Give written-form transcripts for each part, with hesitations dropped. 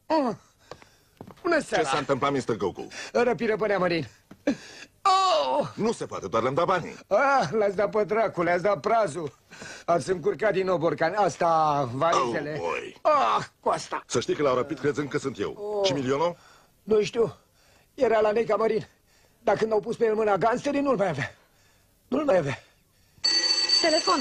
Bună seara! Ce s-a întâmplat, Mr. Goku? Răpire pe Neamărin. Oh! Nu se poate, doar le-am dat banii. L-ați dat pe dracu, le-ați dat prazul. Ați încurcat din nou borcan. Asta, valizele. Coasta. Să știi că l-au răpit crezând că sunt eu. Și milionul? Nu știu. Era la Neca Mărin. Dar când au pus pe el mâna gangsterii, nu-l mai avea. Nu-l mai avea. Telefonul.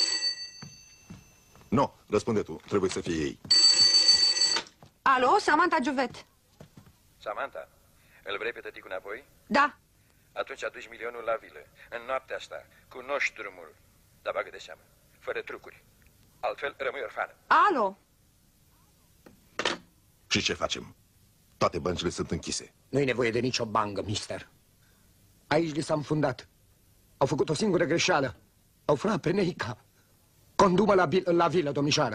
Nu, răspunde tu. Trebuie să fie ei. Alo, Samantha Giuvet. Samantha, îl vrei pe tăticul înapoi? Da. Atunci aduci milionul la vilă, în noaptea asta. Cunoști drumul, dar bagă de seamă, fără trucuri. Altfel rămâi orfană. Alo. Și ce facem? Toate băncile sunt închise. Nu-i nevoie de nicio bangă, mister. Aici li s-a înfundat. Au făcut o singură greșeală. Au furat pe Neica. Condu-mă la vilă, domnișoară.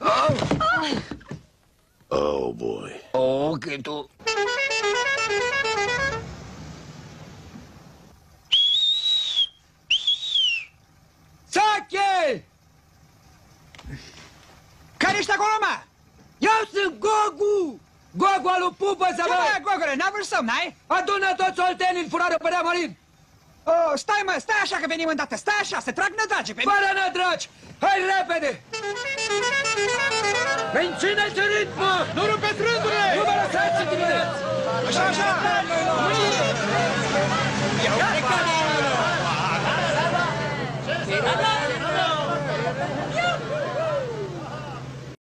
Oh, boy. Oh, că tu... Sache! Care ești acolo, mă? Eu sunt Gogu! Gogu alu Pupă, să Ce vă... bă, Gogule, n-a vrut somn, ai? Adună toți oltenii în furară pe Neamărin! Oh, stai, mă, stai așa că venim îndată, stai așa, să trag nădrage pe... Fără nădragi! Hai repede! Mențineți ritmul! Nu rupeți rândurile! Nu vă lăsați să dimineați! Așa, așa! Ia,